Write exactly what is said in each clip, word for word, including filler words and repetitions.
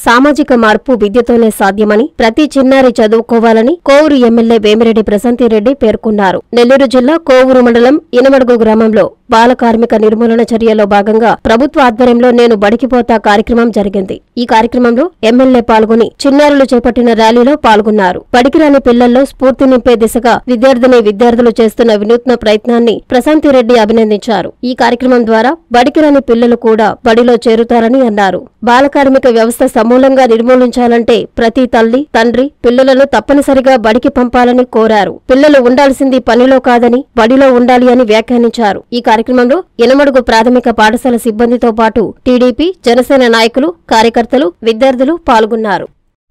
సామాజిక మార్పు విద్యతోనే సాధ్యమని, ప్రతి చిన్నారి చదువుకోవాలని కోవూరు ఎమ్మెల్యే వేమిరెడ్డి ప్రశాంతిరెడ్డి పేర్కొన్నారు. నెల్లూరు జిల్లా కోవూరు మండలం ఇనమడుగు గ్రామంలో బాల కార్మిక నిర్మూలన చర్యలో భాగంగా ప్రభుత్వ ఆధ్వర్యంలో నేను బడికిపోతా కార్యక్రమం జరిగింది. ఈ కార్యక్రమంలో ఎమ్మెల్యే పాల్గొని చిన్నారులు చేపట్టిన ర్యాలీలో పాల్గొన్నారు. బడికిరాని పిల్లల్లో స్ఫూర్తి నింపే దిశగా విద్యార్థిని విద్యార్థులు చేస్తున్న వినూత్న ప్రయత్నాన్ని ప్రశాంతిరెడ్డి అభినందించారు. ఈ కార్యక్రమం ద్వారా బడికిరాని పిల్లలు కూడా బడిలో చేరుతారని అన్నారు. బాల కార్మిక వ్యవస్థ సమూలంగా నిర్మూలించాలంటే ప్రతి తల్లి, తండ్రి పిల్లలను తప్పనిసరిగా బడికి పంపాలని కోరారు. పిల్లలు ఉండాల్సింది పనిలో కాదని బడిలో ఉండాలి అని వ్యాఖ్యానించారు. ఈ కార్యక్రమంలో ఇనమడుగు ప్రాథమిక పాఠశాల సిబ్బందితో పాటు టీడీపీ, జనసేన నాయకులు, కార్యకర్తలు, విద్యార్థులు పాల్గొన్నారు.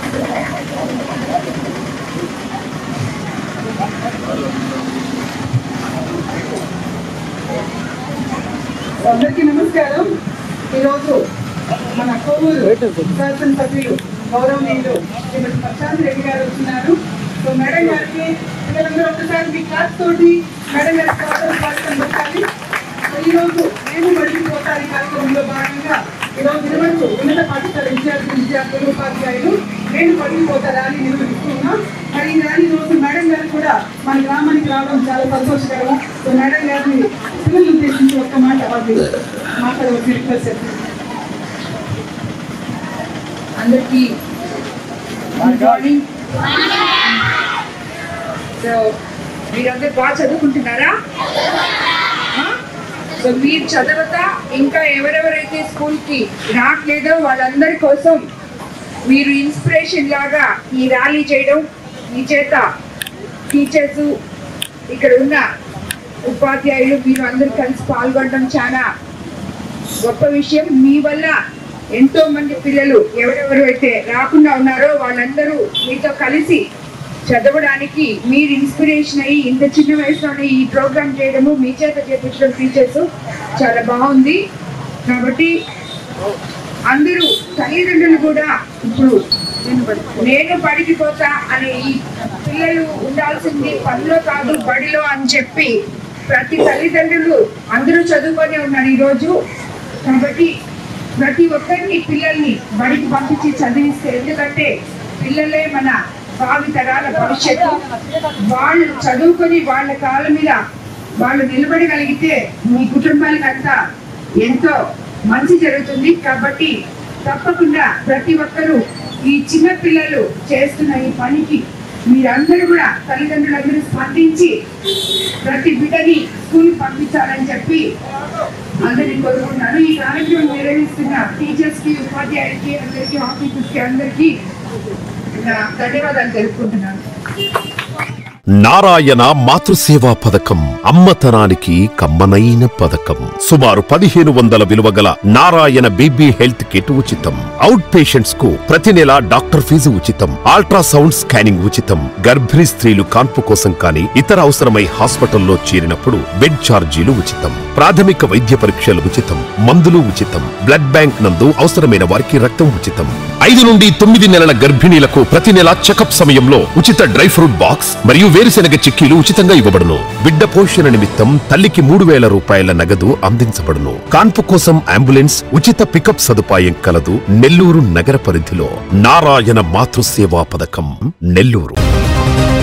అందరికీ నమస్కారం. ఈరోజు మన కోవూరు శాసనసభ్యులు గౌరవనీయులు శ్రీమతి ప్రశాంతిరెడ్డి గారు వచ్చినారు. సో మేడం గారికి పిల్లలందరూ ఒకసారి మీ క్లాస్ తోటి మేడం గారికి స్వాగతం పెట్టాలి. ఈరోజు మేము బడికి పోతారు కార్యక్రమంలో భాగంగా ఈరోజు ఇరవై ఉన్నత పాఠశాల విద్యార్థి విద్యార్థులు ఉపాధ్యాయులు నేను బడికి పోతా ర్యాలీ నిర్వహిస్తున్నాం. మరి ఈ ర్యాలీ రోజు మేడం గారు కూడా మన గ్రామానికి రావడం చాలా సంతోషకరం. సో మేడం గారిని పిల్లలు ఉద్దేశించి ఒక్క మాట వాళ్ళు మాట్లాడవలసి రిక్వెస్ట్ చేస్తాను. అందరికీ గుడ్ మార్నింగ్. సో మీరందరూ బాగా చదువుకుంటున్నారా? సో మీరు చదవతా ఇంకా ఎవరెవరైతే స్కూల్కి రావట్లేదో వాళ్ళందరి కోసం మీరు ఇన్స్పిరేషన్ లాగా ఈ ర్యాలీ చేయడం, మీ చేత టీచర్స్ ఇక్కడ ఉన్న ఉపాధ్యాయులు మీరు అందరూ కలిసి పాల్గొనడం చాలా గొప్ప విషయం. మీ వల్ల ఎంతో మంది పిల్లలు ఎవరెవరు అయితే రాకుండా ఉన్నారో వాళ్ళందరూ మీతో కలిసి చదవడానికి మీరు ఇన్స్పిరేషన్ అయ్యి ఇంత చిన్న వయసులోనే ఈ ప్రోగ్రామ్ చేయడము, మీ చేత చేపించడం టీచర్స్ చాలా బాగుంది. కాబట్టి అందరూ తల్లిదండ్రులు కూడా ఇప్పుడు నేను బడికి పోతా అనే ఈ పిల్లలు ఉండాల్సింది పనిలో కాదు బడిలో అని చెప్పి ప్రతి తల్లిదండ్రులు అందరూ చదువుకొని ఉన్నారు ఈరోజు. కాబట్టి ప్రతి ఒక్కరిని పిల్లల్ని బడికి పంపించి చదివిస్తే, ఎందుకంటే పిల్లలే మన భావి తరాల భవిష్యత్తు. వాళ్ళు చదువుకొని వాళ్ళ కాళ్ళ మీద వాళ్ళు నిలబడగలిగితే మీ కుటుంబానికంతా ఎంతో మంచి జరుగుతుంది. కాబట్టి తప్పకుండా ప్రతి ఒక్కరూ ఈ చిన్న పిల్లలు చేస్తున్న ఈ పనికి మీరందరూ కూడా తల్లిదండ్రులందరూ స్పందించి ప్రతి బిడ్డని స్కూల్ పంపించాలని చెప్పి అందరినీ కోరుకుంటున్నాను. ఈ కార్యక్రమం నిర్వహిస్తున్న టీచర్స్ కి, ఉపాధ్యాయులకి, అందరికీ, ఆఫీసర్స్ కి అందరికీ ధన్యవాదాలు తెలుపుకుంటున్నాను. నారాయణ మాతృసేవా పథకం అమ్మతనానికి కమ్మనైన పథకం. సుమారు పదిహేను వందల విలువ గల నారాయణ బేబీ హెల్త్ కిట్ ఉచితం. అవుట్ పేషెంట్స్ కు ప్రతి నెల డాక్టర్ ఫీజు ఉచితం. అల్ట్రాసౌండ్ స్కానింగ్ ఉచితం. గర్భిణీ స్త్రీలు కాన్పు కోసం కానీ ఇతర అవసరమై హాస్పిటల్లో చేరినప్పుడు బెడ్ ఛార్జీలు ఉచితం. ప్రాథమిక వైద్య పరీక్షలు ఉచితం. మందులు ఉచితం. బ్లడ్ బ్యాంక్ నందు అవసరమైన వారికి రక్తం ఉచితం. ఐదు నుండి తొమ్మిది నెలల గర్భిణీలకు ప్రతి నెల చెకప్ సమయంలో ఉచిత డ్రై ఫ్రూట్ బాక్స్ మరియు వేరుశెనగ చిక్కీలు ఉచితంగా ఇవ్వబడును. బిడ్డ పోషణ నిమిత్తం తల్లికి మూడు వేల రూపాయల నగదు అందించబడును. కాన్పు కోసం అంబులెన్స్ ఉచిత పికప్ సదుపాయం కలదు. నెల్లూరు నగర పరిధిలో నారాయణ మాతృసేవా పథకం, నెల్లూరు.